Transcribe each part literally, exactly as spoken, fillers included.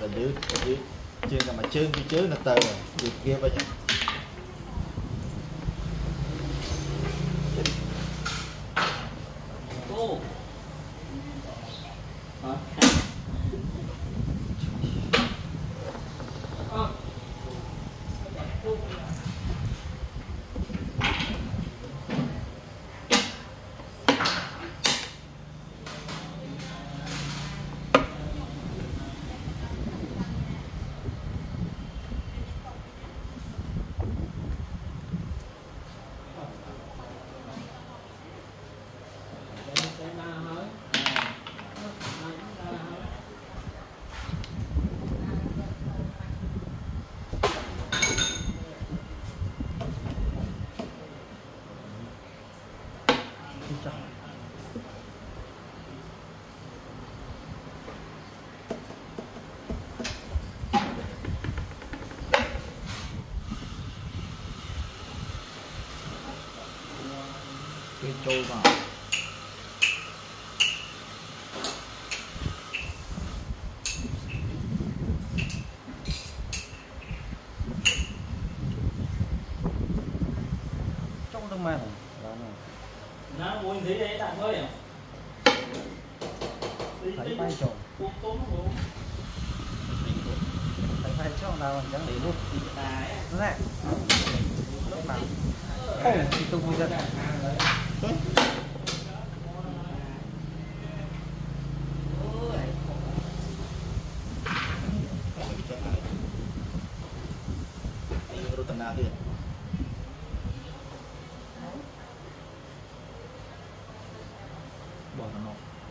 là dưới dưới chưa là mà chưa cái chứ là tờ được kia bây giờ cái trôi vào trong tông màn nó muốn gì đấy tạm hơi à thấy bay trộn thấy bay trộn nào chẳng để luôn nó này lúc nào ôi thì tung người dân tengah dia bỏ nó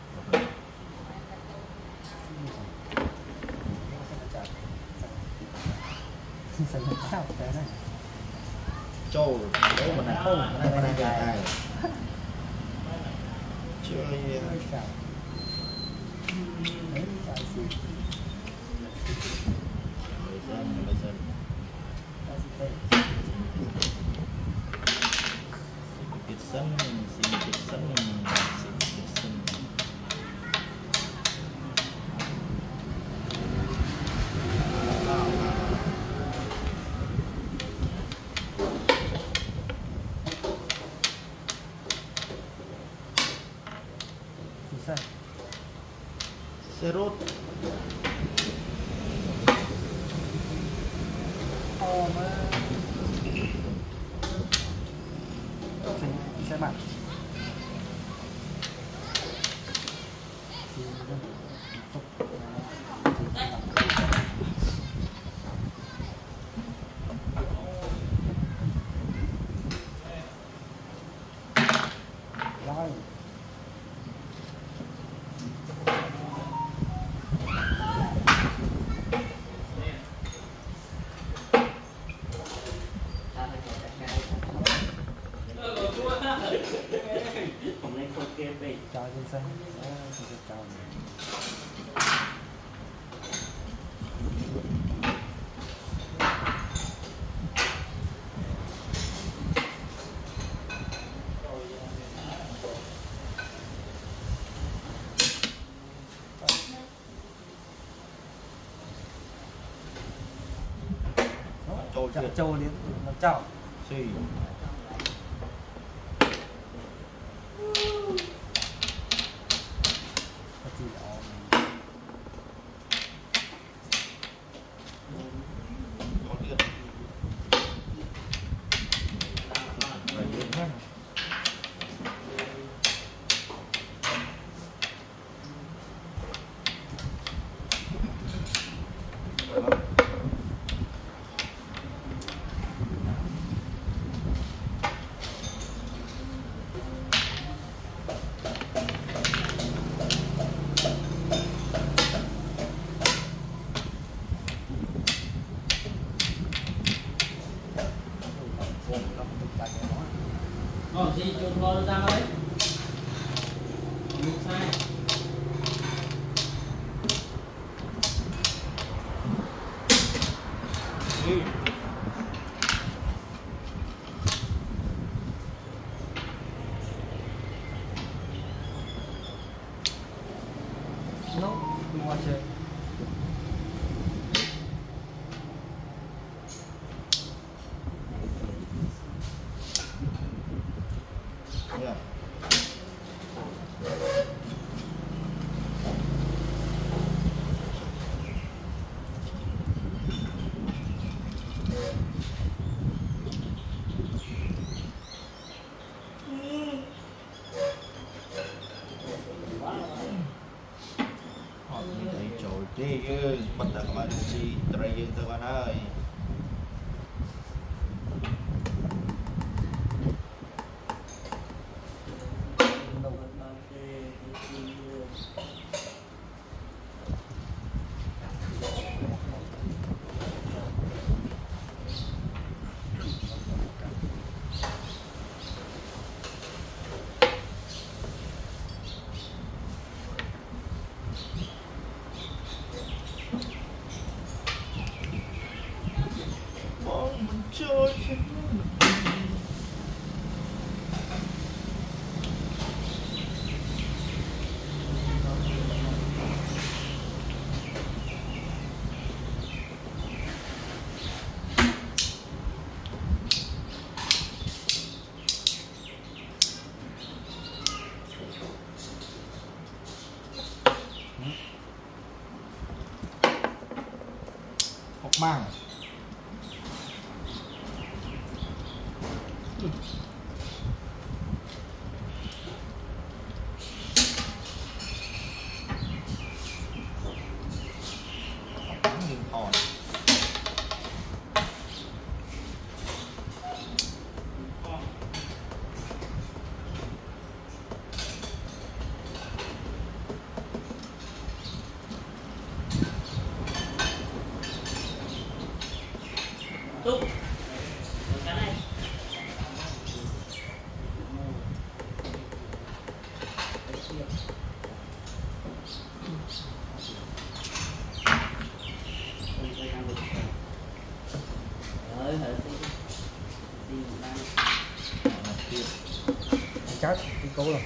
trâu đấy mà này không này mà này này chơi sedikit sen, sedikit sen, sedikit sen. Susah. Serut. Oh man. Xe bạn chào trên xanh chào chào châu đến chào suy Còn gì chụp vào ra đấy. Đúng sai. Ừ. No, we watch it. thì bắt đầu các bạn xì tray dương các bạn ơi chơi học mang Túc cái này rồi hả chắc cái cố rồi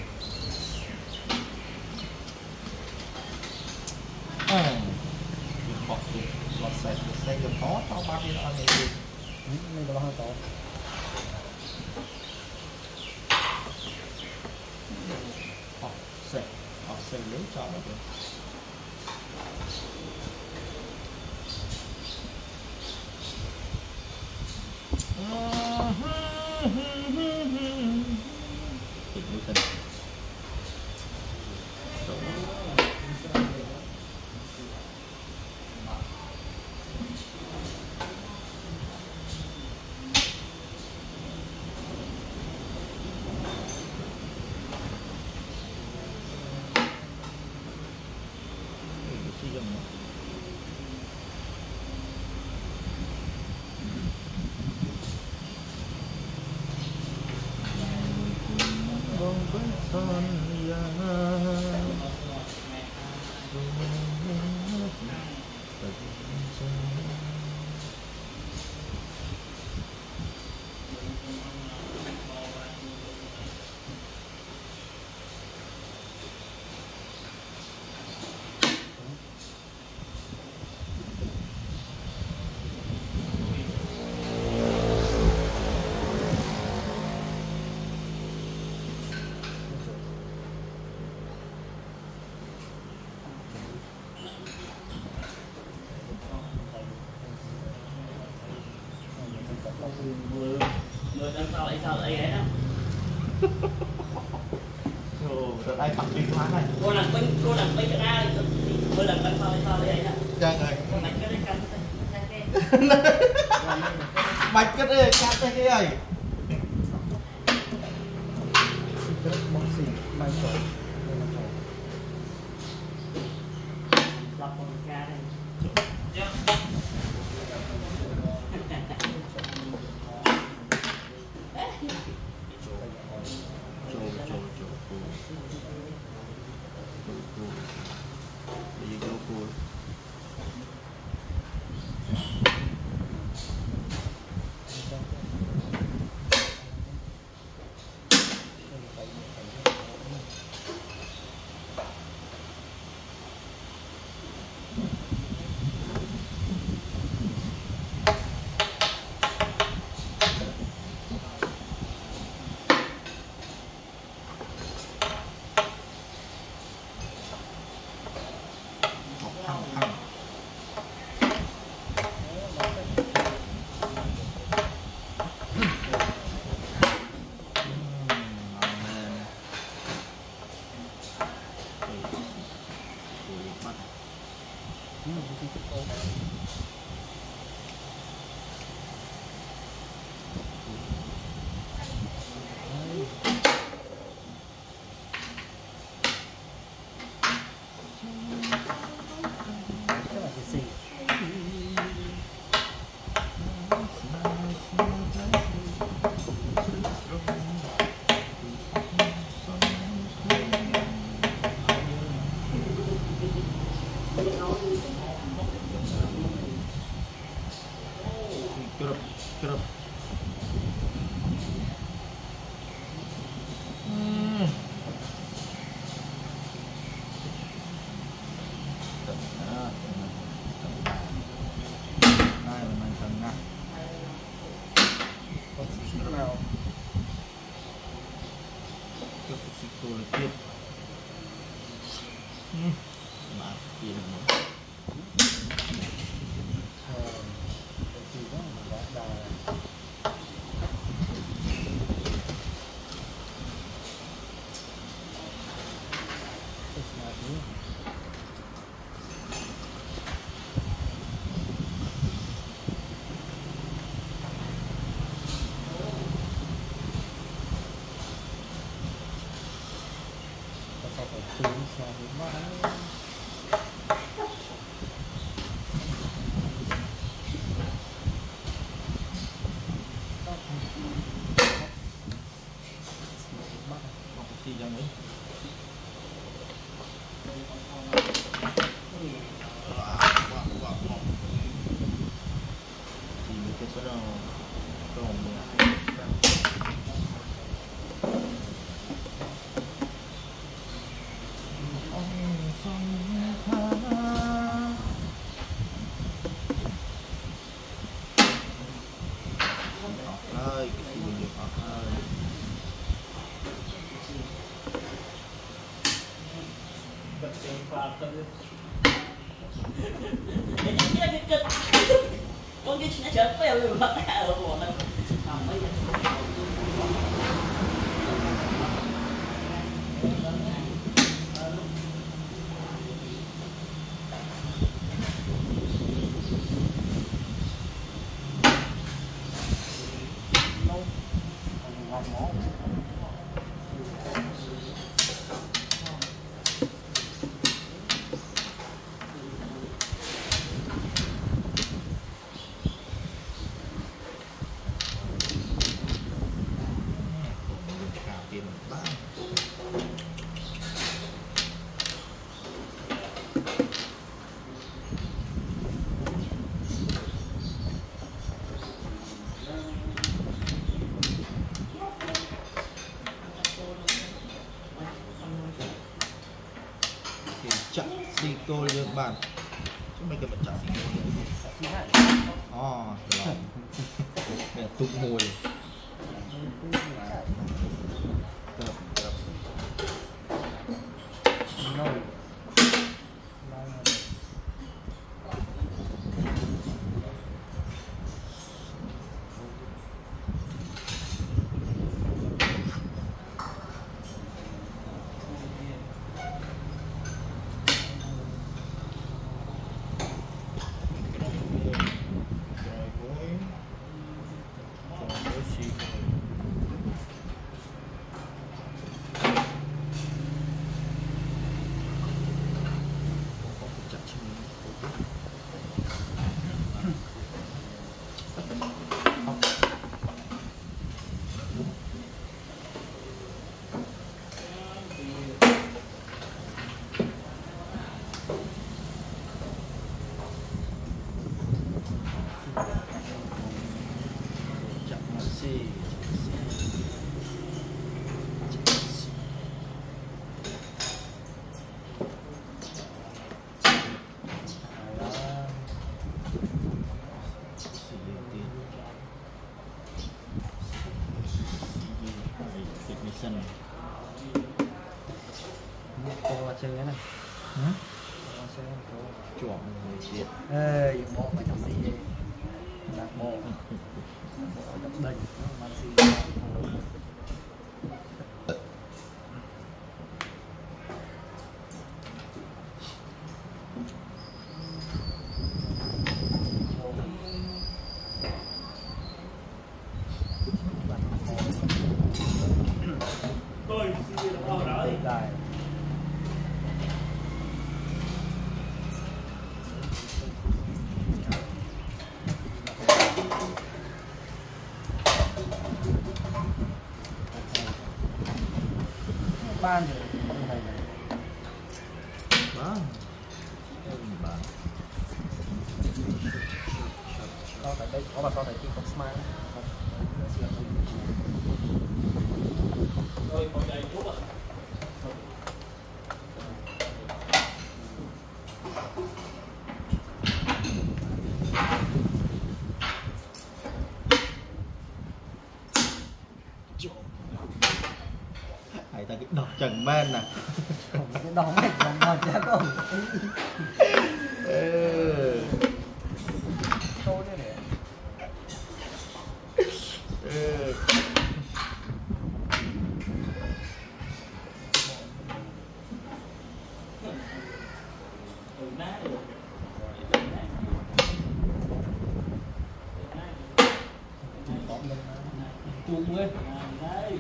bọt bọt sạch sạch được khó cho ba mươi ăn này nên nó hơi to bọt sạch bọt sạch lấy cho nó được mười mười năm sau lại sao lại ấy đó rồi rồi đây bằng điện thoại này cô làm bánh cô làm bánh cái ra mười lần năm sau lại sao lại ấy đó chơi rồi bánh cái đấy căng bạch cái đây cắt cái cái này rất bóng xì mai sổ lọc một ca đây Ừ, thì tự cô. Chắc là cái gì? Kerap, kerap. Hmm. Tengah, tengah, tengah. Này là mình tengah. Còn chút nào? Cái xịt cô là tiếp. Hmm. Mà kia là một. Thì đó là đà phải chú sao đến mãi. Một xì ra mấy. Thì mấy cái số đâu còn ơi cái gì mình được ơi bật đèn pha cơ cái cái cái cái con cái nó chợt quẹo rồi bắt ở bộ này làm mấy ngon món. cà phê mình bán thì chặt xì cô được bạn chứ mấy cái mình chặt xì cô Xí hại. ồ rồi để tung mùi Được, được. Nồi. Rồi cuối rồi cuối xì có chặt chân chặt xì technician Cô chơi cái này. hả Cô chơi cô. chuộng người Việt Ê, dùng bộ mà trong xí đi. Đặt bộ. Bộ đập đỉnh. Mà xí. ban rồi không thầy này bán bán có tại đây có bà con này khi có smile rồi còn đây chút ạ. hãy ta cái đọc trần men nè cái đó mày còn ngồi chắc không ừ. tôi đây này Ừ. Chuông lên đấy.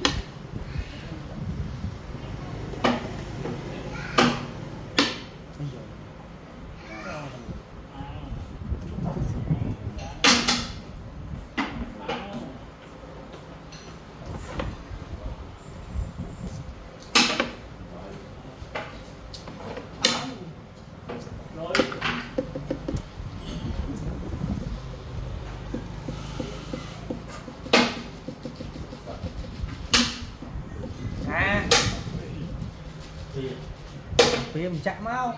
phía mình chạm mau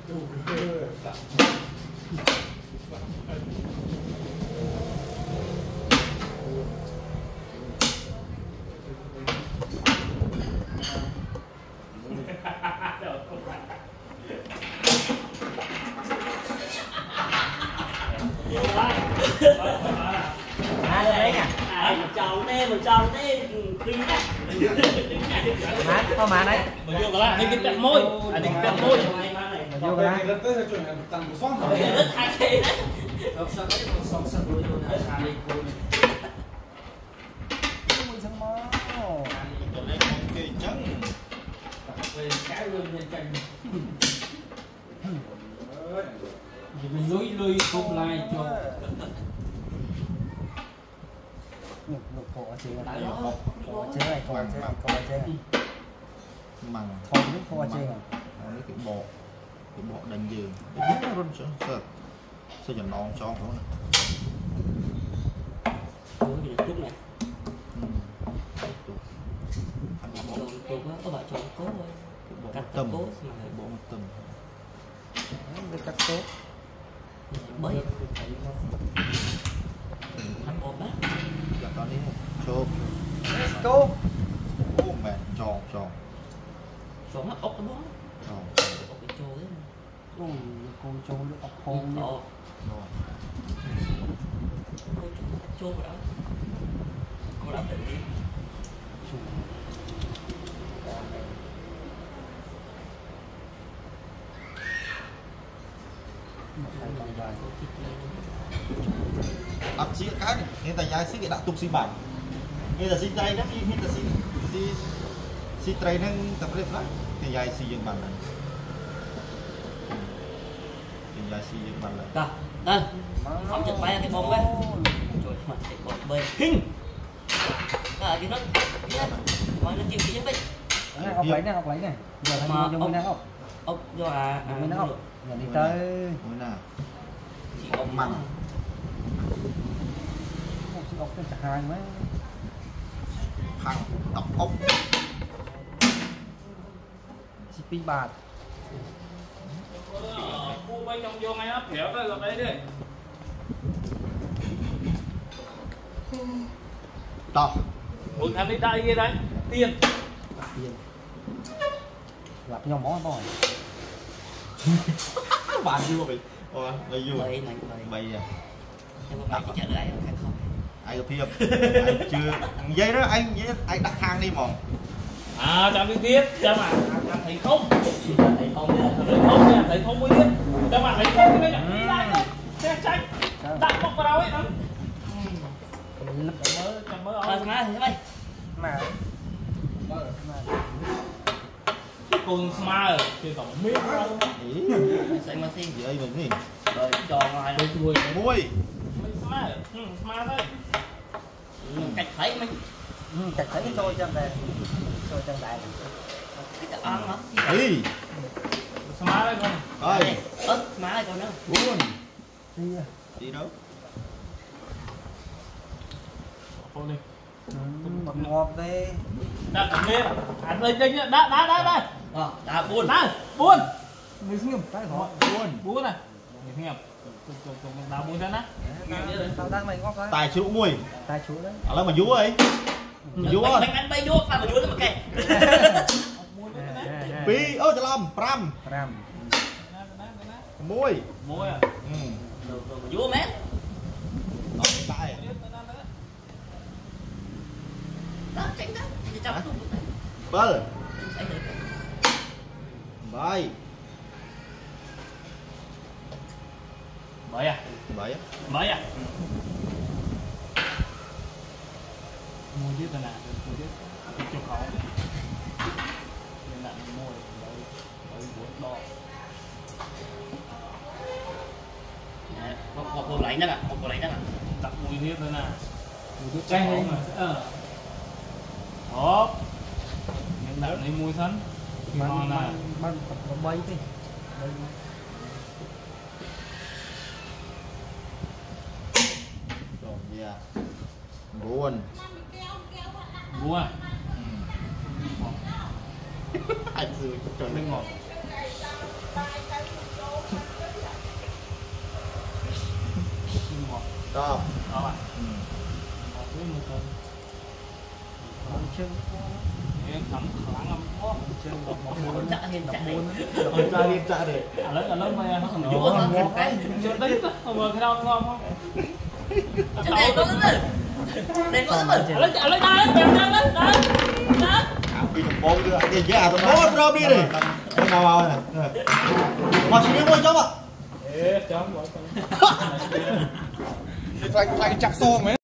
ai đấy nhỉ Một chồng đi, một chồng đi. Đừng nhá. má có má đấy Mà vô cái là đi cái cạnh môi. À đi cạnh môi. vô cái này Rất hay thế đấy. mùi sông máu Cái trắng Cái luôn lên cạnh. Mình lùi lùi không lại cho. ngục ngục cổ chế này cổ chế này cổ chế này cổ chế này mằng thôi nước cổ chế này nó cái bộ cái bộ đánh giường cái nó run sợ sợ sao cho non cho nó Ủa gì là chút này. thành bộ Chồng chồng á, có bà chồng cố thôi. bộ Cắt tầm cố bộ mà lại một tầm với các tốt bấy. Ăn bột bát. là con đi chô cô ô mẹ tròn tròn Chồng nó ốc cái bó. tròn Ốc cái trâu đấy. ui cô trâu nước ốc hôn Ồ. tròn Cô trâu vào đó. Cô đã định đi. đặt xí cái nên tại giá xí cái đã tục xí bảy nên là xí trai đó nên là xí xí xí trai nâng tập luyện đó thì giá xí dương bằng này thì giá xí dương bằng này Rồi, đây. Không chụp bay cái bông á. Trời mà cái bông bê. Hinh. Rồi cái nó kia. Mà nó chịu cái giống đấy. này ốc lấy này ốc lấy này giờ Mà là dùng ốc- cái này ốc Ốc do à à dùng cái này ốc giờ đi tới mỗi nào chỉ ốc mặn. một sự ốc cái chả hai mấy thằng đọc ốc xê pê bạt Cô bay trong vô ngay áp thẻ tới gần đây đi. đọc Một thằng đi đây kia đấy. Tiền. tiền gặp nhau món thôi bạn vui vậy ôi mày vui bầy này bầy. mày à Nhưng mà bầy chỉ chờ đợi anh khác không. ai có thiệp anh chưa giấy đó anh giấy anh đặt hàng đi mòn À chạm đi tiếp. Chạm mà. Chạm thấy không? Thấy không đấy. Thấy không nha. Thấy không mới biết. Chạm mà thấy không cái này đi lại thôi. Xe tranh. Đặt bọc vào đâu ấy. lấp Mơ chạm mơ Mà ông. mà thế mày. mà Con smile thì tổng miếng đâu. ý Xanh mà xin. gì đây mình gì Rồi cho ngoài Tôi đuôi. muôi Mình smile. Ừ, smile thôi. cách thấy mình. ừ, chặt thấy cái trôi cho em về cho chân đại cái tập ăn mà đi Smart đấy con. ơi ớt má đây con nữa buồn đi à đi đâu Thôi đi. một ngọt về Đã cầm lên. Ăn lên đây nhá. Đã đã đã đã. ờ đã buồn Đã. Buồn. người sinh nghiệp cái họ buồn Buồn này. Nghe nghe. Cùng cùng cùng đào buồn ra nè. tao đang mày ngọt đấy tài chịu mùi tài chú đấy à là mà vú ấy vú bánh ơi bánh ăn bay vô phải mà vô nó mà kệ Buồn đấy nè. pi ôi chả làm pram ram mùi Môi à. ừ rồi rồi mà vô mét đó tại đó tránh đó thì chọc không bơ bay Bởi à. vậy Bởi à. Môi tiếp rồi nè. Môi tiếp. Cái chục khẩu. Nên là môi. Bởi. Bởi buồn đỏ. một một bộ lấy đó à một bộ lấy đó à Đặt mùi tiếp rồi nè. mùi thuốc Chay chay không à? Ờ. Hộp. Nên đặt lấy mùi sẵn. mang Ngon nè. mang mang nó bay đi bay rồi dạ buồn Búa à? anh sư cho Nước nước ngọt. Nước ngọt. đó Đó à? ừ. Ngọt với một cân. bông chân Nghe thấm kháng lắm quá. chân một một Còn chạ hiền chạ đấy Ôi, ra đi trả để À lớn à lớn mày à? nó không vô mà một cái Chưa đấy á. Không ngờ cái đâu ngon không? chỗ này có lắm rồi đây có lắm rồi À lớn à lớn đây, bèo đây đấy. Đấy. Đấy. à bị thằng bố đưa cái gì à thằng bố đưa đi đi không nào vào này mà chỉ biết ngồi trong ạ Ê, chấm gọi con. lại lại chặt xô mấy